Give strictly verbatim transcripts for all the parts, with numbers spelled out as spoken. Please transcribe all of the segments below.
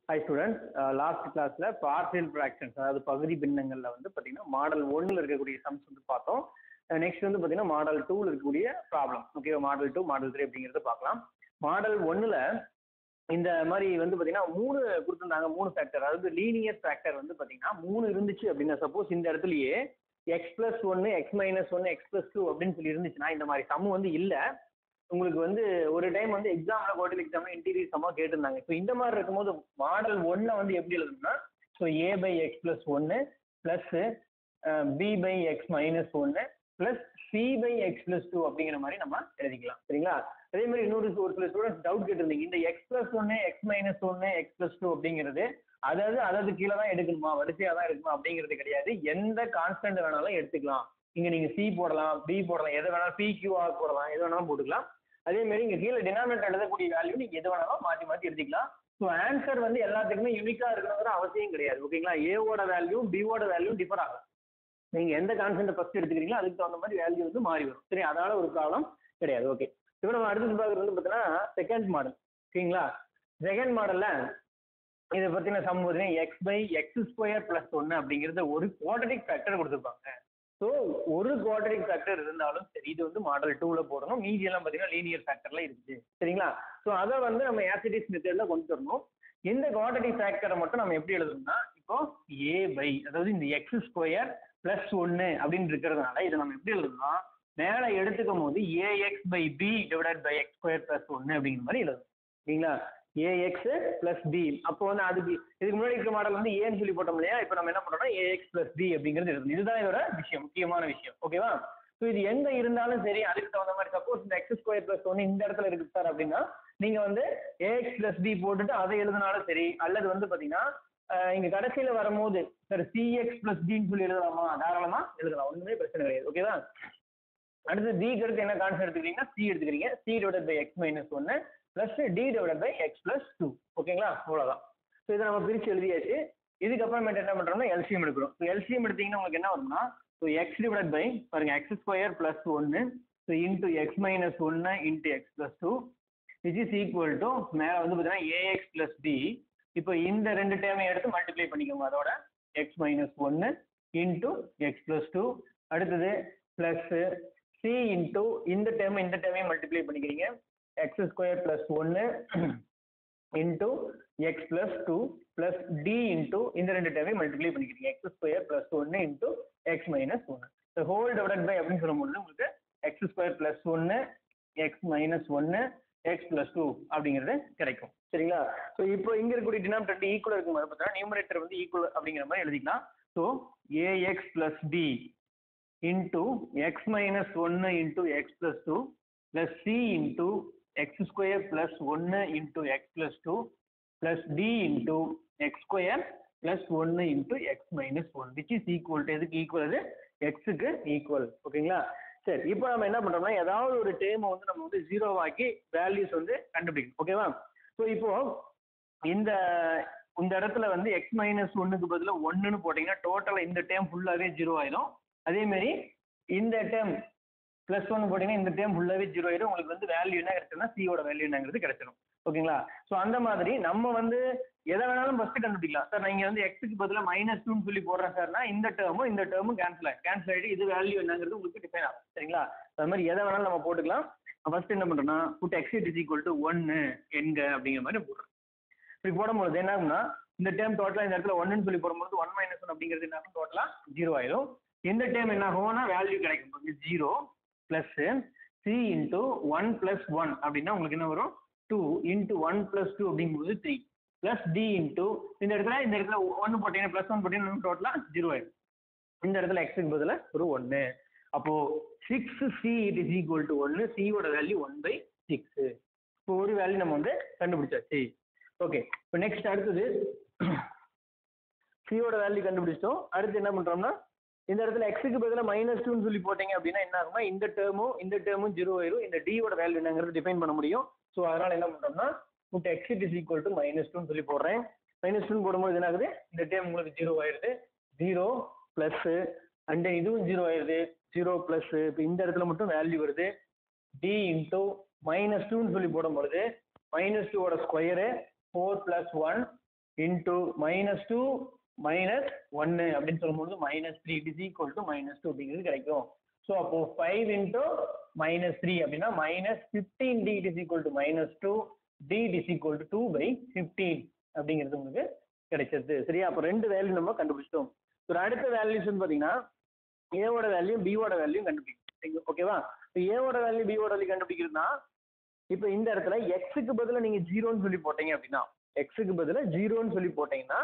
Hi students, uh, last class la partial fractions அதாவது பகுதி பின்னங்கள்ல வந்து பாத்தீங்கன்னா மாடல் ஒன்ல இருக்கக்கூடிய சம்ஸ் வந்து பார்த்தோம். நெக்ஸ்ட் வந்து பாத்தீங்கன்னா மாடல் டூல இருக்கக்கூடிய problem. Okay, model two model three அப்படிங்கறத பார்க்கலாம். மாடல் ஒன்னுல இந்த மாதிரி வந்து பாத்தீங்கன்னா மூணு கொடுத்துருந்தாங்க, மூணு ஃபேக்டர். அதாவது லீனியர் ஃபேக்டர் வந்து பாத்தீங்கன்னா மூணு இருந்துச்சு அப்படின்னா, சப்போஸ் இந்த இடத்துலயே எக்ஸ் பிளஸ் ஒன்னு எக்ஸ் மைனஸ் ஒன்னு எக்ஸ் பிளஸ் டூ அப்படின்னு சொல்லி இருந்துச்சுன்னா இந்த மாதிரி சம் வந்து இல்ல. உங்களுக்கு வந்து ஒரு டைம் வந்து எக்ஸாம்ல குவார்டர்லி எக்ஸாம்ல இன்டீரியர் சம்மா கேட்டிருந்தாங்க. ஸோ இந்த மாதிரி இருக்கும்போது மாடல் ஒன்ல வந்து எப்படி எழுதணும்னா, so a by x plus ஒன்னு plus b by x minus ஒன்னு plus c by x plus two அப்படிங்கிற மாதிரி நம்ம எழுதிக்கலாம். சரிங்களா? அதே மாதிரி இன்னொரு ஒரு சில ஸ்டூடெண்ட்ஸ் டவுட் கேட்டிருந்தீங்க, இந்த எக்ஸ் பிளஸ் ஒன்னு எக்ஸ் மைனஸ் ஒன்னு எக்ஸ் பிளஸ் டூ அப்படிங்கிறது அதாவது அதாவது கீழே தான் எடுக்கணுமா, வரிசையா தான் எடுக்கணுமா அப்படிங்கிறது கிடையாது. எந்த கான்ஸ்டன்ட் வேணாலும் எடுத்துக்கலாம். இங்க நீங்க சி போடலாம், பி போடலாம், எதை வேணாலும் பி கியூ ஆர் போடலாம், எது வேணாலும் போட்டுக்கலாம். அதே மாதிரி இங்க கீழே டினாமினேட்டர் எழுதக்கூடிய வேல்யூ நீங்க எது வேணாலும் மாற்றி மாற்றி எடுத்துக்கலாம். ஸோ ஆன்சர் வந்து எல்லாத்துக்குமே யூனிக்கா இருக்கணுங்கிற அவசியம் கிடையாது. ஓகேங்களா? ஏவோட வேல்யூ பிஓட வேல்யூ டிஃபர் ஆகும். நீங்க எந்த கான்செப்ட் ஃபர்ஸ்ட் எடுத்துக்கிறீங்களோ அதுக்கு தகுந்த மாதிரி வேல்யூ வந்து மாறி வரும். சரி, அதனால ஒரு ப்ராப்ளம் கிடையாது. ஓகே, இப்போ நம்ம அடுத்து பார்க்குறது வந்து பார்த்தீங்கன்னா செகண்ட் மாடல். ஓகேங்களா? செகண்ட் மாடல்ல இதை பத்தின சம் பார்த்தீங்கன்னா x by x square plus ஒன்னு அப்படிங்கிறது ஒரு குவாட்ரடிக் ஃபேக்டர் கொடுத்துருப்பாங்க. ஸோ ஒரு குவாட்ரடிக் ஃபேக்டர் இருந்தாலும் சரி, இது வந்து மாடல் டூல போடணும். மீதி எல்லாம் பார்த்தீங்கன்னா லீனியர் ஃபேக்டர்ல இருக்குது. சரிங்களா? ஸோ அதை வந்து நம்ம ஆசிடிஸ் மெத்தட்ல கொண்டு வரணும். இந்த குவாட்ரடிக் ஃபேக்டரை மட்டும் நம்ம எப்படி எழுதணும்னா, இப்போ ஏ பை அதாவது இந்த எக்ஸ் ஸ்கொயர் பிளஸ் ஒன்னு அப்படின்னு இருக்கிறதுனால இதை நம்ம எப்படி எழுதணும்னா, மேலே எடுத்துக்கும் போது a x by b divided by x square plus ஒன்னு அப்படிங்கிற மாதிரி எழுதணும். சரிங்களா? A x plus b. அப்போ வந்து அதுக்கு இதுக்கு முன்னாடி இருக்கிற மாடல் வந்து ஏன்னு சொல்லி போட்டோம் இல்லையா? இப்போ நம்ம என்ன பண்றோம்னா ஏஎக்ஸ் பிளஸ் பி அப்படிங்கிறது எழுதணும். இதுதான் இதோட விஷயம், முக்கியமான விஷயம். ஓகேவா? ஸோ இது எங்க இருந்தாலும் சரி அதுக்கு தகுந்த மாதிரி, சப்போஸ் இந்த எக்ஸ் ஸ்கொயர் பிளஸ் ஒன்னு இந்த இடத்துல இருக்கு சார் அப்படின்னா நீங்க வந்து ஏஎக்ஸ் பிளஸ் பி போட்டுட்டு அதை எழுதினாலும் சரி, அல்லது வந்து பாத்தீங்கன்னா இங்க கடைசியில வரும்போது சார் சிஎக்ஸ் பிளஸ் பின்னு சொல்லி எழுதலாமா, தாராளமா எழுதலாம், ஒண்ணுமே பிரச்சனை கிடையாது. ஓகேவா? அடுத்து பிக்கு அடுத்து என்ன கான்செப்ட் எடுத்துக்கிறீங்கன்னா சி எடுத்துக்கிறீங்க. C divided by x minus ஒன்னு plus d divided by x plus two. ஓகேங்களா? அவ்வளவுதான். ஸோ இதை நம்ம பிரிச்சு எழுதியாச்சு. இதுக்கப்புறமேட்டு என்ன பண்றோம்னா எல்சிஎம் எடுக்கிறோம். ஸோ எல்சிஎம் எடுத்தீங்கன்னா உங்களுக்கு என்ன வரும்னா, ஸோ எக்ஸ் டிவைடட் பை பாருங்க எக்ஸ் ஸ்கொயர் பிளஸ் ஒன்னு ஸோ இன்டூ எக்ஸ் மைனஸ் ஒன்னு into x plus two which is equal to மேலே வந்து பார்த்தீங்கன்னா ஏஎக்ஸ் பிளஸ் பி. இப்போ இந்த ரெண்டு டேர்மையும் எடுத்து மல்டிப்ளை பண்ணிக்கோங்க. அதோட எக்ஸ் மைனஸ் ஒன்னு இன்டூ எக்ஸ் பிளஸ் டூ, அடுத்தது பிளஸ் சி இன்டூ இந்த டேர்ம் இந்த டேர்மையும் மல்டிப்ளை பண்ணிக்கிறீங்க. எக்ஸ் ஸ்கொயர் பிளஸ் ஒன்னு into x plus two plus d into இந்த ரெண்டு டேர்மையும் மல்டிப்ளை பண்ணிக்கிறீங்க. எக்ஸ் ஸ்கொயர் பிளஸ் ஒன்னு இன்டூ எக்ஸ் மைனஸ் ஒன்னு ஹோல் டிவைடட் பை அப்படின்னு சொல்லும்போது உங்களுக்கு எக்ஸ் ஸ்கொயர் பிளஸ் ஒன்னு எக்ஸ் மைனஸ் ஒன்னு எக்ஸ் பிளஸ் டூ அப்படிங்கிறது கிடைக்கும். சரிங்களா? ஸோ இப்போ இங்க இருக்கக்கூடிய டினாமினேட்டர் ஈக்குவல் இருக்கும் போது பார்த்தீங்கன்னா நியூமரேட்டர் வந்து ஈக்குவல் அப்படிங்கிற மாதிரி எழுதிக்கலாம். So a x plus B into x minus ஒன்னு into x plus two plus c into x square plus ஒன்னு into x plus two plus d into x square plus ஒன்னு into x minus one which is equal to எதுக்கு equal, அது எக்ஸுக்கு equal. ஓகேங்களா? சரி, இப்போ நம்ம என்ன பண்றோம்னா ஏதாவது ஒரு டேர்மை வந்து நம்ம வந்து ஜீரோவாக்கி வேல்யூஸ் வந்து கண்டுபிடிக்கணும். ஓகேவா? ஸோ இப்போ இந்த இந்த இடத்துல வந்து எக்ஸ் மைனஸ் ஒன்னுக்கு பதிலாக ஒன்னுன்னு போட்டீங்கன்னா டோட்டலா இந்த டேர்ம் ஃபுல்லாவே ஜீரோ ஆயிடும். அதே மாதிரி இந்த டேர்ம் பிளஸ் ஒன் போட்டீங்கன்னா இந்த டேர்ம் ஃபுல்லாவே ஜீரோ ஆயிடும். உங்களுக்கு வந்து வேல்யூ என்ன கிடைச்சிடும், சியோட வேல்யூ என்னங்கிறது கிடைச்சிடும். ஓகேங்களா? ஸோ அந்த மாதிரி நம்ம வந்து எதை வேணாலும் ஃபர்ஸ்ட் கண்டுபிடிக்கலாம். சார் நீங்க வந்து எக்ஸுக்கு பதிலாக மைனஸ் டூன்னு சொல்லி போடுறேன் சார்னா இந்த டேர்மும் இந்த டேர்மும் கேன்சல் ஆகும். கேன்சல் ஆகிட்டு இது வேல்யூ என்னங்கிறது உங்களுக்கு டிஃபைன் ஆகும். சரிங்களா? அது மாதிரி எதை வேணாலும் நம்ம போட்டுக்கலாம். ஃபர்ஸ்ட் என்ன பண்றோம்னா put x is equal to ஒன்னு எங்க அப்படிங்கிற மாதிரி போடுறோம். இப்படி போடும்போது என்ன ஆகும்னா இந்த டேர்ம் டோட்டலா இந்த இடத்துல ஒன்னு சொல்லி போடும்போது ஒன் மைனஸ் ஒன் அப்படிங்கிறது என்ன ஆகும், டோட்டலா ஜீரோ ஆயிடும். இந்த டேர்ம் என்ன ஆகும்னா வேல்யூ கிடைக்கும் zero plus c into one plus one அப்படின்னா உங்களுக்கு என்ன வரும், two into one plus two அப்படிங்கும்போது த்ரீ பிளஸ் டி இன்டூ இந்த இடத்துல இந்த இடத்துல ஒன்னு போட்டீங்கன்னா பிளஸ் ஒன் போட்டீங்கன்னா டோட்டலா ஜீரோ ஆயிடும். இந்த இடத்துல எக்ஸுக்கு பதிலாக ஒரு ஒன்னு. அப்போ six c it is equal to ஒன்னு, சியோட வேல்யூ ஒன் பை சிக்ஸ். இப்போ ஒரு வேல்யூ நம்ம வந்து கண்டுபிடிச்சாச்சு. ஓகே, இப்போ நெக்ஸ்ட் அடுத்தது சியோட வேல்யூ கண்டுபிடிச்சிட்டோம். அடுத்து என்ன பண்றோம்னா இந்த இடத்துல எக்ஸுக்கு பதிலாக மைனஸ் டூன்னு சொல்லி போட்டீங்க அப்படின்னா என்ன ஆகும்னா இந்த டேர்மும் இந்த டேர்மும் ஜீரோ ஆயிரும். இந்த டியோட வேல்யூ என்னங்கிறது டிஃபைன் பண்ண முடியும். ஸோ அதனால என்ன பண்றோம்னா put x is equal to minus டூன்னு சொல்லி போடுறேன். மைனஸ் டூன்னு போடும்போது என்ன ஆகுது, இந்த டேர்ம் உங்களுக்கு ஜீரோ ஆயிருது. ஜீரோ பிளஸ் அண்ட் இதுவும் ஜீரோ ஆயிருது. ஜீரோ பிளஸ் இப்போ இந்த இடத்துல மட்டும் வேல்யூ வருது. டி இன்டூ மைனஸ் டூன்னு சொல்லி போடும் பொழுது மைனஸ் டூவோட square four plus one into minus two minus ஒன்று அப்படின்னு சொல்லும்போது minus three it is equal to minus two அப்படிங்கிறது கிடைக்கும். ஸோ அப்போ ஃபைவ் இன்டூ மைனஸ் த்ரீ அப்படின்னா minus fifteen d it is equal to minus two d it is equal to two by fifteen அப்படிங்கிறது உங்களுக்கு கிடைச்சது. சரியா? அப்போ ரெண்டு வேல்யூ நம்ம கண்டுபிடிச்சிட்டோம். ஒரு அடுத்த வேல்யூஸ் வந்து பார்த்தீங்கன்னா ஏவோட வேல்யூ பியோட வேல்யூ கண்டுபிடிக்கும். ஓகேவா? இப்போ ஏவோட வேல்யூ பியோட வேல்யூ கண்டுபிடிக்கிறதுனா இப்போ இந்த இடத்துல எக்ஸுக்கு பதிலாக நீங்கள் ஜீரோன்னு சொல்லி போட்டீங்க அப்படின்னா எக்ஸுக்கு பதிலாக ஜீரோன்னு சொல்லி போட்டீங்கன்னா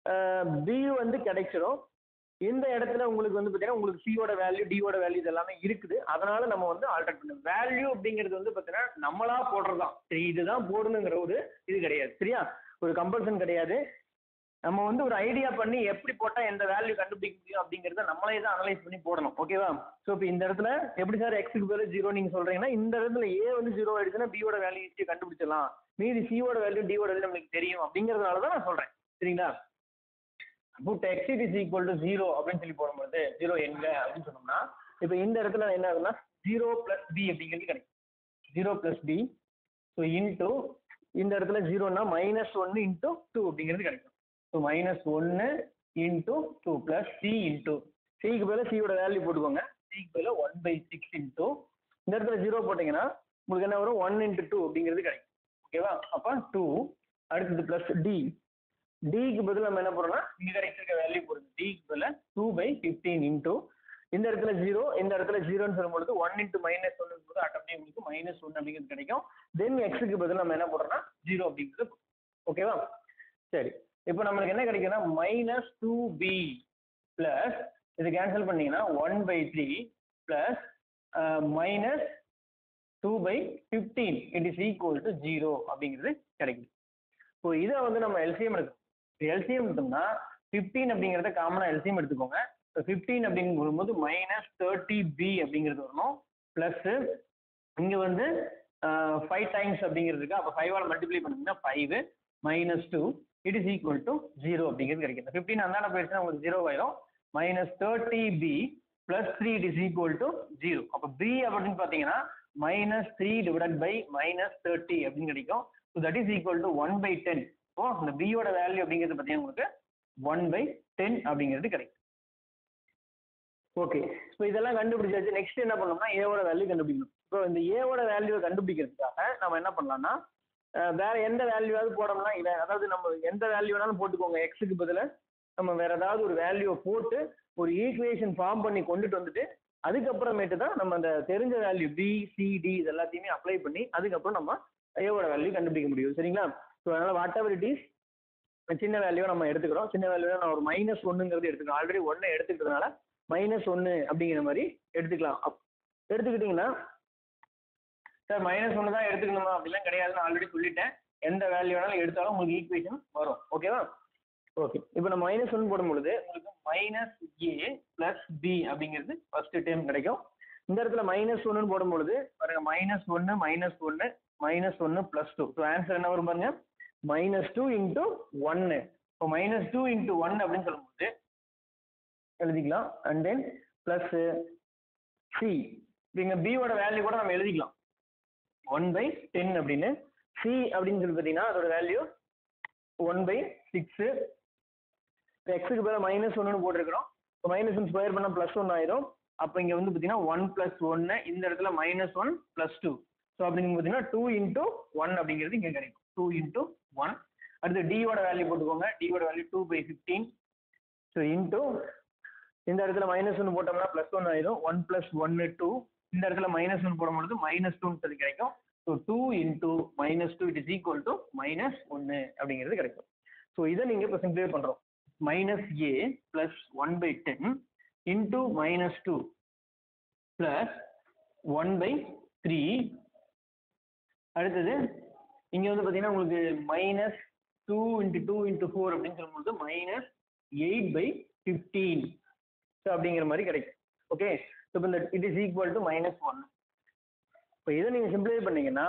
பி வந்து கிடைச்சிடும். இந்த இடத்துல உங்களுக்கு வந்து பார்த்தீங்கன்னா உங்களுக்கு சியோட வேல்யூ டியோட வேல்யூ இது எல்லாமே இருக்குது. அதனால நம்ம வந்து ஆல்டர் பண்ணணும். வேல்யூ அப்படிங்கிறது வந்து பார்த்தீங்கன்னா நம்மளா போடுறது தான். சரி, இதுதான் போடணுங்கிற ஒரு இது கிடையாது. சரியா? ஒரு கம்பல்சன் கிடையாது. நம்ம வந்து ஒரு ஐடியா பண்ணி எப்படி போட்டால் எந்த வேல்யூ கண்டுபிடிக்க முடியும் அப்படிங்கிறத நம்மளே தான் அனலைஸ் பண்ணி போடணும். ஓகேவா? ஸோ இப்போ இந்த இடத்துல எப்படி சார் எக்ஸுக்கு பதில் ஜீரோ நீங்கள் சொல்கிறீங்கன்னா இந்த இடத்துல ஏ வந்து ஜீரோ ஆயிடுச்சுன்னா பியோட வேல்யூ ஈஸியாக கண்டுபிடிச்சிடலாம். மீதி சியோட வேல்யூ டியோட வேல்யூ நம்மளுக்கு தெரியும் அப்படிங்கிறதுனால தான் நான் சொல்கிறேன். சரிங்களா? Put x it is equal to zero அப்படின்னு சொல்லி போடும்போது ஜீரோ எங்க அப்படின்னு சொன்னோம்னா இப்போ இந்த இடத்துல என்ன ஆகுதுன்னா ஜீரோ பிளஸ் பி அப்படிங்கிறது கிடைக்கும். Zero plus b. So into இந்த இடத்துல ஜீரோனா மைனஸ் ஒன்று இன்டூ டூ அப்படிங்கிறது கிடைக்கும். ஸோ மைனஸ் ஒன்று into two plus c into சிக்கு பதில் சியோட வேல்யூ போட்டுக்கோங்க. சிக்கு பதில் ஒன் பை சிக்ஸ் இன்டூ இந்த இடத்துல ஜீரோ போட்டிங்கன்னா உங்களுக்கு என்ன வரும் ஒன் இன்ட்டு டூ அப்படிங்கிறது கிடைக்கும். ஓகேவா? அப்போ டூ. அடுத்தது பிளஸ் டி. டிக்கு பதில் நம்ம என்ன போடுறோம்னா இங்கே கிடைச்சிருக்க வேல்யூ போடுறது. டிக்கு பதில் டூ பை ஃபிஃப்டீன் இன்டூ இந்த இடத்துல ஜீரோ இந்த இடத்துல ஜீரோன்னு சொல்லும்போது ஒன் இன்ட்டு மைனஸ் ஒன்று போது ஆட்டோமேட்டிக் உங்களுக்கு மைனஸ் ஒன்று அப்படிங்கிறது கிடைக்கும். தென் எக்ஸுக்கு பதில் நம்ம என்ன போடுறோம்னா ஜீரோ அப்படிங்கிறது. ஓகேவா? சரி, இப்போ நம்மளுக்கு என்ன கிடைக்குன்னா மைனஸ் டூ பி பிளஸ் இது கேன்சல் பண்ணீங்கன்னா one by three plus minus two by fifteen it is equal to zero அப்படிங்கிறது கிடைக்குது. ஸோ இதை வந்து நம்ம எல்சிஎம் எடுக்கணும். எல்சிஎம் எடுத்தோம்னா ஃபிஃப்டீன் அப்படிங்கிறத காமனாக எல்சிஎம் எடுத்துக்கோங்க. இப்போ ஃபிஃப்டீன் அப்படின்னு வரும்போது மைனஸ் தேர்ட்டி பி அப்படிங்கிறது வரணும். ப்ளஸ்ஸு இங்கே வந்து ஃபைவ் டைம்ஸ் அப்படிங்கிறது இருக்கு. அப்போ ஃபைவால் மல்டிப்ளை பண்ணிங்கன்னா five minus two it is equal to zero அப்படிங்கிறது கிடைக்கும். ஃபிஃப்டீன் அந்தாண்ட போயிடுச்சுன்னா உங்களுக்கு ஜீரோ ஆயிரும். Minus thirty b plus three it is equal to zero. அப்போ பி அப்படின்னு பார்த்தீங்கன்னா minus three divide by minus thirty அப்படின்னு கிடைக்கும். So that is equal to one by ten. So இந்த பியோட வேல்யூ அப்படிங்கிறது பார்த்தீங்கன்னா உங்களுக்கு ஒன் பை டென் அப்படிங்கிறது கிடைக்கும். ஓகே, ஸோ இதெல்லாம் கண்டுபிடிச்சாச்சு. நெக்ஸ்ட் என்ன பண்ணோம்னா ஏவோட வேல்யூ கண்டுபிடிக்கணும். இப்போ இந்த ஏவோட வேல்யூவை கண்டுபிடிக்கிறதுக்காக நம்ம என்ன பண்ணலாம்னா வேற எந்த வேல்யூவாவது போடணும்னா இதை அதாவது நம்ம எந்த வேல்யூ வேணாலும் போட்டுக்கோங்க. எக்ஸுக்கு பதில் நம்ம வேற ஏதாவது ஒரு வேல்யூவை போட்டு ஒரு ஈக்குவேஷன் ஃபார்ம் பண்ணி கொண்டுட்டு வந்துட்டு அதுக்கப்புறமேட்டு தான் நம்ம அந்த தெரிஞ்ச வேல்யூ பி சி டி இது எல்லாத்தையுமே அப்ளை பண்ணி அதுக்கப்புறம் நம்ம ஏவோட வேல்யூ கண்டுபிடிக்க முடியும். சரிங்களா? ஸோ அதனால வாட் எவர் இட் இஸ் சின்ன வேல்யூவை நம்ம எடுத்துக்கிறோம். சின்ன வேல்யூவை நான் ஒரு மைனஸ் ஒன்றுங்கிறது எடுத்துக்கிறோம். ஆல்ரெடி ஒன்று எடுத்துக்கிறதுனால மைனஸ் ஒன்று அப்படிங்கிற மாதிரி எடுத்துக்கலாம். அப் எடுத்துக்கிட்டிங்கன்னா சார் மைனஸ் ஒன்று தான் எடுத்துக்கணுமா அப்படிலாம் கிடையாதுன்னு ஆல்ரெடி சொல்லிட்டேன். எந்த வேல்யூ வேணாலும் எடுத்தாலும் உங்களுக்கு ஈக்குவேஷன் வரும். ஓகேவா? ஓகே, இப்போ நம்ம மைனஸ் ஒன்று போடும்பொழுது உங்களுக்கு மைனஸ் ஏ பிளஸ் பி அப்படிங்கிறது ஃபர்ஸ்ட் டைம் கிடைக்கும். இந்த இடத்துல மைனஸ் ஒன்றுன்னு போடும்பொழுது பாருங்க மைனஸ் ஒன்று மைனஸ் ஒன்று மைனஸ் ஒன்று பிளஸ் டூ. ஸோ ஆன்சர் என்ன வரும் பாருங்க மைனஸ் டூ இன்ட்டு ஒன்று. இப்போ மைனஸ் டூ இன்ட்டு ஒன் அப்படின்னு சொல்லும்போது எழுதிக்கலாம். And then plus c. இங்கே பியோட வேல்யூ கூட நம்ம எழுதிக்கலாம் ஒன் பை டென் அப்படின்னு. சி அப்படின்னு சொல்லி பார்த்தீங்கன்னா அதோட வேல்யூ ஒன் பை சிக்ஸு. எக்ஸுக்கு பேர் மைனஸ் ஒன்றுன்னு போட்டிருக்கிறோம். இப்போ மைனஸ் ஒன் ஸ்கொயர் பண்ணால் ப்ளஸ் ஒன் ஆயிரும். அப்போ இங்கே வந்து பார்த்தீங்கன்னா ஒன் ப்ளஸ் ஒன்று இந்த இடத்துல minus one plus two. So அப்படிங்க பார்த்தீங்கன்னா டூ இன்ட்டு ஒன் அப்படிங்கிறது இங்கே கிடைக்கும். Two into one. அடுத்து டியோட வேல்யூ போட்டுக்கோங்க. டியோட value two by fifteen. So into இந்த இடத்துல மைனஸ் ஒன்று போட்டோம்னா ப்ளஸ் ஒன் ஆயிரும். ஒன் ப்ளஸ் ஒன்று டூ. இந்த இடத்துல மைனஸ் ஒன் போடும்பொழுது மைனஸ் டூன்றது கிடைக்கும். So two into minus two it is equal to minus ஒன்று அப்படிங்கிறது கிடைக்கும். ஸோ இதை நீங்கள் இப்போ சிம்பிளிஃபை பண்ணுறோம். Minus a plus one by ten into minus two plus one by three. அடுத்தது இங்கே வந்து பார்த்தீங்கன்னா உங்களுக்கு minus two into two into four அப்படின்னு சொல்லும்போது minus eight by fifteen. So அப்படிங்கிற மாதிரி கிடைக்கும். ஓகே, ஸோ இப்போ இந்த it is equal to minus one. இப்போ இதை நீங்கள் சிம்பிளிஃபை பண்ணீங்கன்னா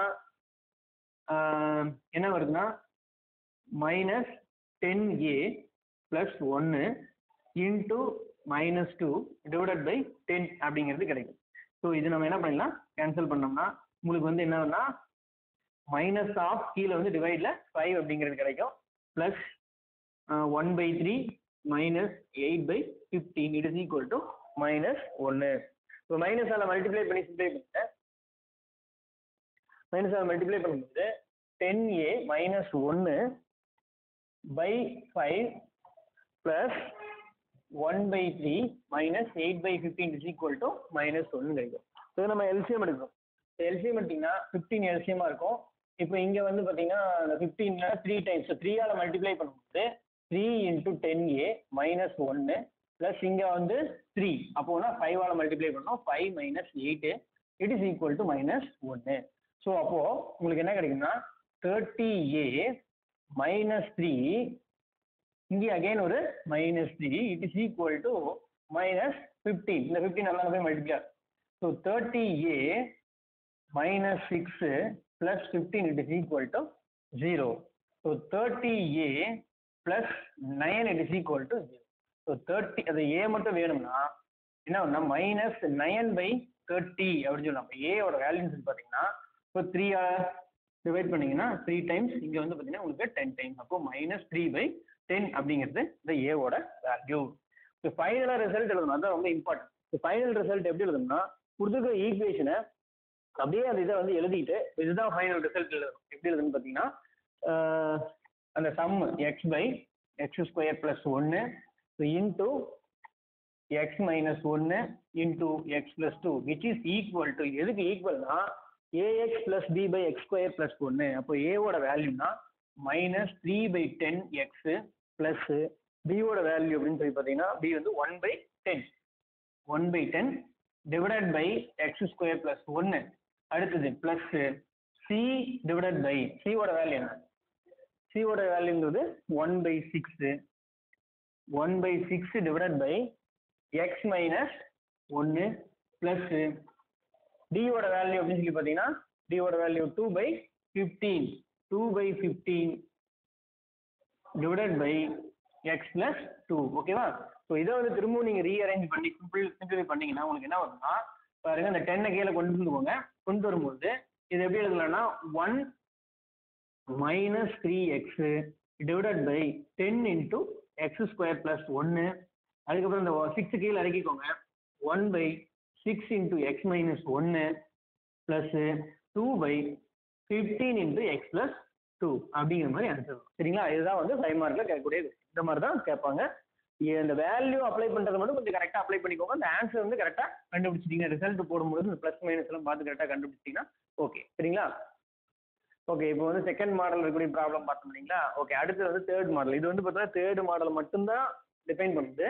என்ன வருதுன்னா மைனஸ் டென் ஏ ப்ளஸ் ஒன்று into minus two divided by ten அப்படிங்கிறது கிடைக்கும். ஸோ இது நம்ம என்ன பண்ணிடலாம் கேன்சல் பண்ணோம்னா உங்களுக்கு வந்து என்னன்னா மைனஸ் ஆஃப் கீழே வந்து டிவைடில் ஃபைவ் அப்படிங்கிறது கிடைக்கும். Plus one by three minus eight by fifteen it is equal to minus ஒன்று. இப்போ மைனஸால் மல்டிப்ளை பண்ணி சிம்ப்ளை பண்ணிட்டேன். மைனஸால் மல்டிப்ளை பண்ணும்போது டென் ஏ மைனஸ் ஒன்று by five plus one by three minus eight by fifteen is equal to minus ஒன்று கிடைக்கும். ஸோ நம்ம எல்சிஎம் எடுக்கிறோம். எல்சிஎம் எடுத்தீங்கன்னா ஃபிஃப்டீன் எல்சிஎமாக இருக்கும். இப்போ இங்கே வந்து பார்த்தீங்கன்னா அந்த ஃபிஃப்டீனில் த்ரீ டைம்ஸ் த்ரீயால் மல்டிப்ளை பண்ணும்போது த்ரீ இன்ட்டு டென் ஏ மைனஸ் ஒன்று ப்ளஸ் இங்கே வந்து த்ரீ அப்போனா ஃபைவால் மல்டிப்ளை பண்ணோம் five minus eight it is equal to minus ஒன்று. ஸோ அப்போது உங்களுக்கு என்ன கிடைக்குன்னா தேர்ட்டி ஏ மைனஸ் த்ரீ இங்கே அகைன் ஒரு minus three it is equal to minus fifteen. இந்த ஃபிஃப்டீன் நல்லா போய் multiply. So thirty A minus six plus fifteen it is equal to zero. So thirty A plus nine it is equal to zero. So thirty அது A மட்டும் வேணும்னா என்ன ஒன்றா minus nine by thirty அப்படின்னு சொல்லலாம். இப்போ ஏயோட வேல்யூஸ் பார்த்தீங்கன்னா இப்போ த்ரீ டிவைட் பண்ணிங்கன்னா த்ரீ டைம்ஸ் இங்கே வந்து பார்த்தீங்கன்னா உங்களுக்கு டென் டைம்ஸ். அப்போ மைனஸ் த்ரீ பை டென் அப்படிங்கிறது இந்த ஏவோட வேல்யூ. இப்போ ஃபைனலாக ரிசல்ட் எழுதணும், அதுதான் ரொம்ப இம்பார்ட்டன்ட். இப்போ ஃபைனல் ரிசல்ட் எப்படி எழுதணும்னா கொடுத்துருக்க ஈக்குவேஷனை அப்படியே அந்த இதை வந்து எழுதிட்டு இதுதான் ஃபைனல் ரிசல்ட் எழுதணும். எப்படி எழுதுன்னு பார்த்தீங்கன்னா அந்த sum x by x square plus ஒன்று இன்டூ எக்ஸ் மைனஸ் ஒன்று into x plus two which is equal to எதுக்கு ஈக்குவல்னா A x plus B by x square plus ஒன்று. அப்போ ஏவோட வேல்யூனா minus three by ten x plus பியோட வேல்யூ அப்படின்னு சொல்லி பார்த்தீங்கன்னா பி வந்து one by ten one by ten divided by x square plus ஒன்று. அடுத்தது ப்ளஸ்ஸு சி டிவைடட் பை சியோட வேல்யூ என்ன சியோட வேல்யூங்கிறது one by six one by six divided by x minus ஒன்று ப்ளஸ்ஸு டியோட வேல்யூ அப்படின்னு சொல்லி பார்த்தீங்கன்னா டியோட value two by fifteen two by fifteen divided by x plus two. ஓகேவா? ஸோ இதை வந்து திரும்பவும் நீங்கள் ரீஅரேஞ்ச் பண்ணி சிம்பிள் சிம்பிளிஃபை பண்ணீங்கன்னா உங்களுக்கு என்ன வரும்னா பாருங்க அந்த டென்னை கீழே கொண்டு வந்துக்கோங்க. கொண்டு வரும்போது இது எப்படி எழுதலாம்னா one minus three x divided by ten into x square plus ஒன்று. அதுக்கப்புறம் இந்த சிக்ஸ் கீழே இறக்கிக்கோங்க. One by six into x minus ஒன்று plus two by fifteen into x plus two அப்படிங்கிற மாதிரி ஆன்சர். சரிங்களா? இதுதான் வந்து ஃபைவ் மார்க்கில் கேட்கக்கூடிய இந்த மாதிரி தான் கேட்பாங்க. இந்த வேல்யூ அப்ளை பண்ணுறது மட்டும் கொஞ்சம் கரெக்டாக அப்ளை பண்ணிக்கோங்க. அந்த ஆன்சர் வந்து கரெக்டாக கண்டுபிடிச்சிட்டீங்க. ரிசல்ட் போடும்போது இந்த ப்ளஸ் மைனஸ் எல்லாம் பார்த்து கரெக்டாக கண்டுபிடிச்சிட்டிங்கன்னா ஓகே. சரிங்களா? ஓகே, இப்போ வந்து செகண்ட் மாடல் இருக்கக்கூடிய ப்ராப்ளம் பார்த்தோம் இல்லைங்களா? ஓகே, அடுத்து வந்து தேர்ட் மாடல். இது வந்து பார்த்தீங்கன்னா தேர்ட் மாடல் மட்டும்தான் டிஃபைன் பண்ணுது.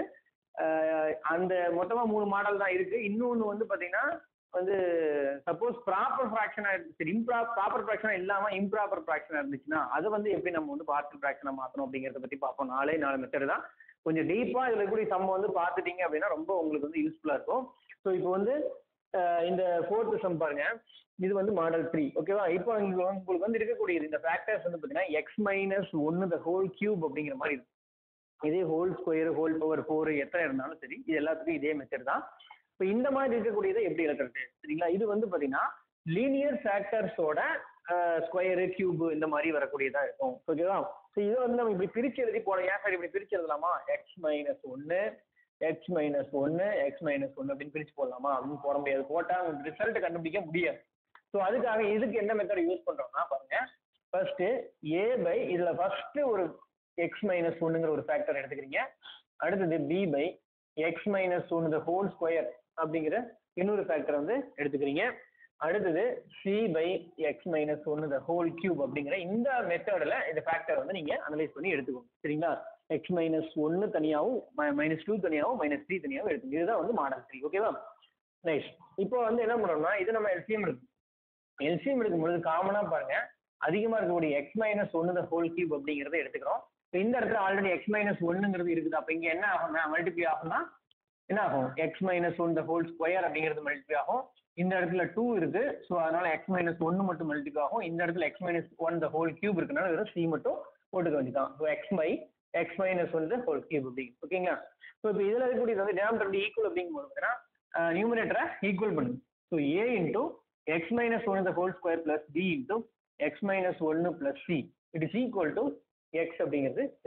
அந்த மொத்தமாக மூணு மாடல் தான் இருக்குது. இன்னொன்று வந்து பார்த்தீங்கன்னா வந்து சப்போஸ் ப்ராப்பர் ஃப்ராக்ஷனாக இருக்கு சரி இம்ப்ரா ப்ராப்பர் ஃப்ராக்ஷனாக இல்லாமல் இம்ப்ராப்பர் ஃப்ராக்ஷனாக இருந்துச்சுன்னா அதை வந்து எப்படி நம்ம வந்து பார்ஷியல் ஃப்ராக்ஷனாக மாற்றணும் அப்படிங்கிறத பற்றி பார்ப்போம். நாலே நாலு மெத்தட் தான். கொஞ்சம் டீப்பாக இதில் இருக்கக்கூடிய சம் வந்து பார்த்துட்டீங்க அப்படின்னா ரொம்ப உங்களுக்கு வந்து யூஸ்ஃபுல்லாக இருக்கும். ஸோ இப்போ வந்து இந்த ஃபோர்த்து சம் பாருங்க. இது வந்து மாடல் த்ரீ. ஓகேவா? இப்போ உங்களுக்கு வந்து இருக்கக்கூடியது இந்த ஃபேக்டர்ஸ் வந்து பார்த்தீங்கன்னா எக்ஸ் மைனஸ் ஒன்று த ஹோல் கியூப் அப்படிங்கிற மாதிரி இருக்கும். இதே whole square whole power four எத்தனை இருந்தாலும் சரி இது எல்லாத்துக்கும் இதே மெத்தட் தான். இப்போ இந்த மாதிரி இருக்கக்கூடியதை எப்படி எழுதுறது? சரிங்களா? இது வந்து பார்த்தீங்கன்னா லீனியர் ஃபேக்டர்ஸோட ஸ்கொயரு கியூபு இந்த மாதிரி வரக்கூடியதாக இருக்கும். ஓகேவா? ஸோ இதை வந்து நம்ம இப்படி பிரித்து எழுதி போட ஏன் சார் இப்படி பிரித்து எழுதலாமா? எக்ஸ் மைனஸ் ஒன்று எக்ஸ் மைனஸ் ஒன்று எக்ஸ் மைனஸ் ஒன்று அப்படின்னு பிரித்து போடலாமா அப்படின்னு போட முடியாது. போட்டால் உங்களுக்கு ரிசல்ட் கண்டுபிடிக்க முடியாது. ஸோ அதுக்காக இதுக்கு என்ன மெத்தட் யூஸ் பண்ணுறோம்னா பாருங்க. ஃபர்ஸ்ட்டு ஏ பை இதில் ஃபர்ஸ்ட்டு ஒரு எக்ஸ் மைனஸ் ஒன்றுங்கிற ஒரு ஃபேக்டர் எடுத்துக்கிறீங்க. அடுத்தது பி பை எக்ஸ் மைனஸ் ஒன்று த ஹோல் ஸ்கொயர் அப்படிங்கிற இன்னொரு ஃபேக்டர் வந்து எடுத்துக்கிறீங்க. அடுத்தது சி பை எக்ஸ் மைனஸ் ஒன்று த ஹோல் கியூப் அப்படிங்கிற இந்த மெத்தடில் இந்த ஃபேக்டர் வந்து நீங்கள் அனலைஸ் பண்ணி எடுத்துக்கோங்க. சரிங்களா? எக்ஸ் மைனஸ் ஒன்று தனியாகவும் மைனஸ் டூ தனியாகவும் மைனஸ் த்ரீ தனியாகவும் எடுத்துக்கோங்க. இதுதான் வந்து மாடல் த்ரீ. ஓகேவா? நைஸ். இப்போ வந்து என்ன பண்ணுறோம்னா இது நம்ம எல்சிஎம் எடுக்கும் எல்சிஎம் எடுக்கும்பொழுது காமனாக பாருங்க அதிகமாக இருக்கக்கூடிய எக்ஸ் மைனஸ் ஒன்று த ஹோல் கியூப் அப்படிங்கிறத எடுத்துக்கிறோம். இப்போ இந்த இடத்துல ஆல்ரெடி எக்ஸ் மைனஸ் ஒன்றுங்கிறது இருக்குது. அப்போ இங்கே என்ன ஆகும்னா மல்டிப்ளை ஆகும்னா என்ன ஆகும்? X minus one the whole square அப்படிங்கிறது மல்டிப்ளை ஆகும். இந்த இடத்துல டூ இருக்கு. ஸோ அதனால எக்ஸ் மைனஸ் ஒன்று மட்டும் மல்டிப்ளை ஆகும். இந்த இடத்துல x minus one the whole cube இருக்குனால வெறும் சி மட்டும் போட்டுக்க வேண்டியதான். So x by x minus one the whole cube அப்படிங்க. ஓகேங்களா? ஸோ இப்போ இதில் இருக்கக்கூடியது வந்து டினாமினேட்டர் ஈக்குவல் அப்படிங்கும்போது பார்த்தீங்கன்னா நியூமரேட்டரை ஈக்குவல் பண்ணுங்க. So A into x minus one the whole square plus B into x minus ஒன்று plus C it is equal to x அப்படிங்கிறது கிடைக்கும்.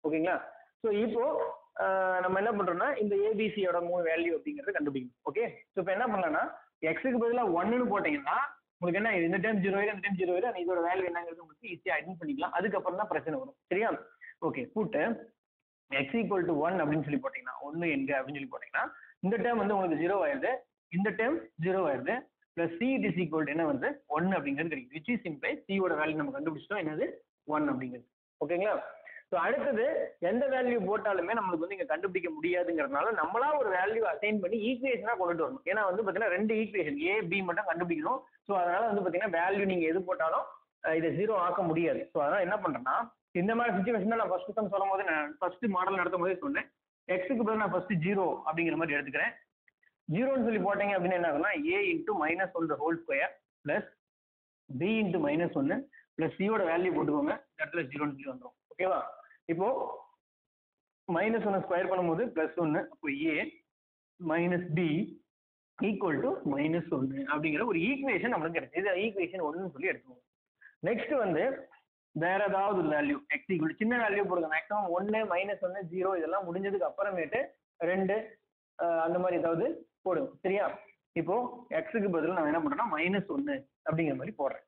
ஓகேங்களா? ஸோ இப்போ ஆஹ் நம்ம என்ன பண்றோம்னா இந்த ஏபிசியோட மூணு வேல்யூ அப்படிங்கறத கண்டுபிடிக்கணும். ஓகே, ஸோ இப்போ என்ன பண்ணலாம்னா எக்ஸுக்கு பதிலாக ஒன்னுன்னு போட்டீங்கன்னா உங்களுக்கு என்ன இந்த டைம் ஜீரோ ஆயிடும் இந்த டைம் ஜீரோ ஆயிடும் இதோட வேல்யூ என்னங்கிறது உங்களுக்கு ஈஸியாக ஐடென்ட் பண்ணிக்கலாம். அதுக்கப்புறம் தான் பிரச்சனை வரும். சரியா? Okay, put x equal to one அப்படின்னு சொல்லி போட்டீங்கன்னா ஒன்று எங்க அப்படின்னு சொல்லி போட்டீங்கன்னா இந்த டைம் வந்து உங்களுக்கு ஜீரோ ஆயிருது, இந்த டைம் ஜீரோ ஆயிருது, plus C it is equal to என்ன வந்து ஒன் அப்படிங்கிறது கிடைக்கும். விச் இஸ் சிம்பிள் சியோட வேல்யூ நம்ம கண்டுபிடிச்சிட்டோம் என்னது ஒன் அப்படிங்கிறது. ஓகேங்களா? ஸோ அடுத்தது எந்த வேல்யூ போட்டாலுமே நம்மளுக்கு வந்து இங்கே கண்டுபிடிக்க முடியாதுங்கிறதுனால நம்மளா ஒரு வேல்யூ அசைன் பண்ணி ஈக்குவேஷனாக கொண்டுட்டு வரணும். ஏன்னா வந்து பார்த்தீங்கன்னா ரெண்டு ஈக்குவேஷன் ஏ பி மட்டும் கண்டுபிடிக்கணும். ஸோ அதனால வந்து பார்த்தீங்கன்னா வேல்யூ நீங்கள் எது போட்டாலும் இதை ஜீரோ ஆக்க முடியாது. ஸோ அதனால என்ன பண்ணுறேன்னா இந்த மாதிரி சுச்சுவேஷன் நான் ஃபர்ஸ்ட் டைம் சொல்லும் போது நான் ஃபர்ஸ்ட் மாடல் நடத்தும் போதே சொன்னேன் எக்ஸுக்கு பதில் நான் ஃபர்ஸ்ட் ஜீரோ அப்படிங்கிற மாதிரி எடுத்துக்கிறேன். ஜீரோன்னு சொல்லி போட்டீங்க அப்படின்னு என்ன ஆகும்னா A into minus one whole square plus B into minus ஒன்று பிளஸ் சியோட வேல்யூ போட்டுக்கோங்க இந்த இடத்துல ஜீரோன்னு சொல்லி வந்துடும். ஓகேவா? இப்போ மைனஸ் ஒன்று ஸ்கொயர் பண்ணும்போது பிளஸ் ஒன்று, அப்போ A minus B equal to minus ஒன்று அப்படிங்கிற ஒரு ஈக்குவேஷன் நம்மளுக்கு கிடைக்கும். இது ஈக்குவேஷன் ஒன்றுன்னு சொல்லி எடுத்துக்கோங்க. நெக்ஸ்ட் வந்து வேற ஏதாவது ஒரு வேல்யூ எக்ஸ் ஈக்குவல் சின்ன வேல்யூ போடுங்க. மேக்ஸிமம் ஒன்று மைனஸ் ஒன்று ஜீரோ இதெல்லாம் முடிஞ்சதுக்கு அப்புறமேட்டு ரெண்டு அந்த மாதிரி ஏதாவது போடுங்க. சரியா? இப்போ எக்ஸுக்கு பதில் நான் என்ன பண்றேன்னா மைனஸ் ஒன்று அப்படிங்கிற மாதிரி போடுறேன்.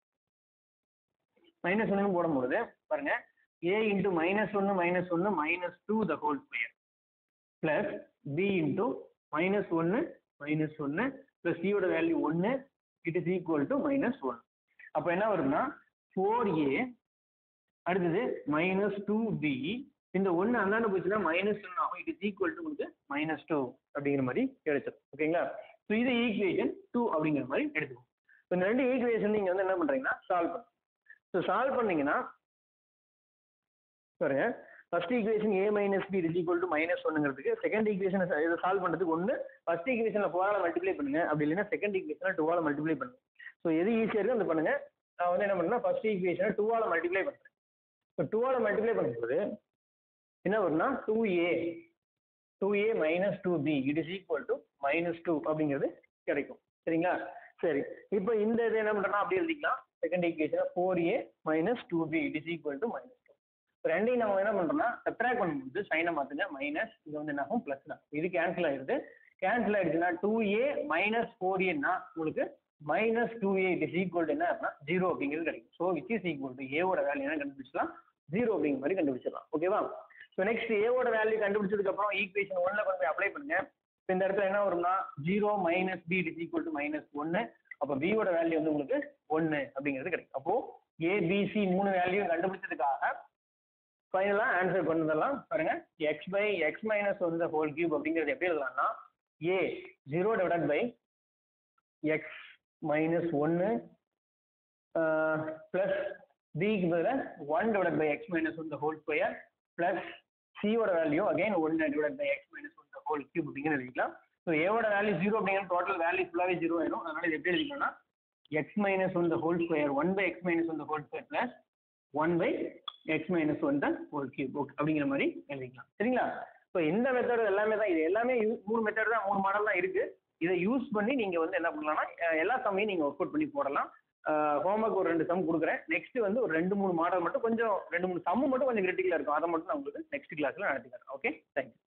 மைனஸ் ஒன்னு போடும்போது பாருங்க ஏ இன்டூ மைனஸ் ஒன்று மைனஸ் ஒன்று minus two the whole square plus B into minus ஒன்று மைனஸ் ஒன்று பிளஸ் சியோட வேல்யூ ஒன்று it is equal to minus one. அப்போ என்ன வருதுன்னா ஃபோர் ஏ அடுத்தது மைனஸ் டூ பி இந்த ஒன்று அந்தாண்டு போச்சுன்னா மைனஸ் ஒன் ஆகும். இட் இஸ் ஈக்குவல் டு உங்களுக்கு மைனஸ் டூ அப்படிங்கிற மாதிரி கிடைச்சிடும். ஓகேங்களா? ஸோ இது ஈக்குவேஷன் டூ அப்படிங்கிற மாதிரி எடுத்துக்கோங்க. ஸோ இந்த ரெண்டு ஈக்குவேஷன் நீங்கள் வந்து என்ன பண்ணுறீங்கன்னா சால்வ் பண்ணுங்க. ஸோ சால்வ் பண்ணீங்கன்னா பாருங்க first equation A minus B is equal to minus ஒன்னுங்கிறதுக்கு செகண்ட் ஈக்குவேஷன் இதை சால்வ் பண்ணுறதுக்கு ஒன்று ஃபர்ஸ்ட் ஈக்குவேஷனில் ஃபோரால் மல்டிப்ளை பண்ணுங்க, அப்படி இல்லைன்னா செகண்ட் ஈக்குவேஷனில் டூவால் மல்டிப்ளை பண்ணுங்க. ஸோ எது ஈஸியாக இருக்குது அந்த பண்ணுங்க. நான் வந்து என்ன பண்ணுறேன்னா ஃபர்ஸ்ட் ஈக்குவேஷனை டூவால் மல்டிப்ளை பண்ணுறேன். ஸோ டூவால் மல்டிப்ளை பண்ணும்போது என்ன வரும்னா two A two A minus two B it is equal to minus two அப்படிங்கிறது கிடைக்கும். சரிங்களா? சரி, இப்போ இந்த இது என்ன பண்ணுறோம்னா அப்படி எழுதிக்கலாம். Second equation four A minus two B it is equal to minus two. ரெண்டையும் நம்ம என்ன பண்ணுறோம்னா சப்ட்ராக்ட் பண்ணும்போது சைனை மாற்றுங்க மைனஸ் இது வந்து என்ன ஆகும் ப்ளஸ் தான். இது கேன்சல் ஆயிடுது. கேன்சல் ஆயிடுச்சுன்னா டூ ஏ மைனஸ் ஃபோர் ஏன்னா உங்களுக்கு minus two A it is equal to என்ன அப்படின்னா ஜீரோ அப்படிங்கிறது கிடைக்கும். So which is equal to ஏவோட வேல்யூ என்ன கண்டுபிடிச்சலாம் ஜீரோ அப்படிங்கிற மாதிரி கண்டுபிடிச்சிடலாம். ஓகேவா? ஸோ நெக்ஸ்ட் ஏவோட வேல்யூ கண்டுபிடிச்சதுக்கு அப்புறம் ஈக்குவேஷன் ஒன்ல கொண்டு போய் அப்ளை பண்ணுங்க. இப்போ இந்த இடத்துல என்ன வரும்னா zero minus B it is equal to minus ஒன்று. அப்போ பியோட வேல்யூ வந்து உங்களுக்கு ஒன்று அப்படிங்கிறது கிடைக்கும். அப்போ ஏபிசி மூணு வேல்யூ கண்டுபிடிச்சதுக்காக ஃபைனலாக ஆன்சர் கொண்டு வந்துடலாம். பாருங்க x by x minus one the whole cube அப்படிங்கிறது எப்படி எழுதலாம்னா A zero divide by x minus ஒன்று பிளஸ் பிக்கு பதில் one divide by x minus one the whole square plus சியோட வேல்யூ அகைன் ஒன்று divide by x minus one the whole cube அப்படிங்கிறது எழுதிக்கலாம். ஸோ ஏவோட வேல்யூ ஜீரோ அப்படிங்கிற டோட்டல் வேல்யூ ஃபுல்லாகவே ஜீரோ ஆயிடும். அதனால இது எப்படி எழுதிக்கலாம்னா x minus one the whole square one by x minus one the whole square plus one by x minus one the whole cube okay அப்படிங்கிற மாதிரி எழுதிக்கலாம். சரிங்களா? ஸோ இந்த மெத்தட் எல்லாமே தான் இது எல்லாமே மூணு மெத்தட் தான் மூணு மாடல் தான் இருக்கு. இதை யூஸ் பண்ணி நீங்கள் வந்து என்ன பண்ணலாம்னா எல்லா சம்மையும் நீங்கள் ஒர்க் அவுட் பண்ணி போடலாம். ஹோம்ஒர்க் ஒரு ரெண்டு சம் கொடுக்குறேன். நெக்ஸ்ட் வந்து ஒரு ரெண்டு மூணு மாடல் மட்டும் கொஞ்சம் ரெண்டு மூணு சம்மு மட்டும் கொஞ்சம் கிரிட்டிக்கலாக இருக்கும். அதை மட்டும் நான் உங்களுக்கு நெக்ஸ்ட் கிளாஸில் நடத்திக்கிறேன். Okay, thank you.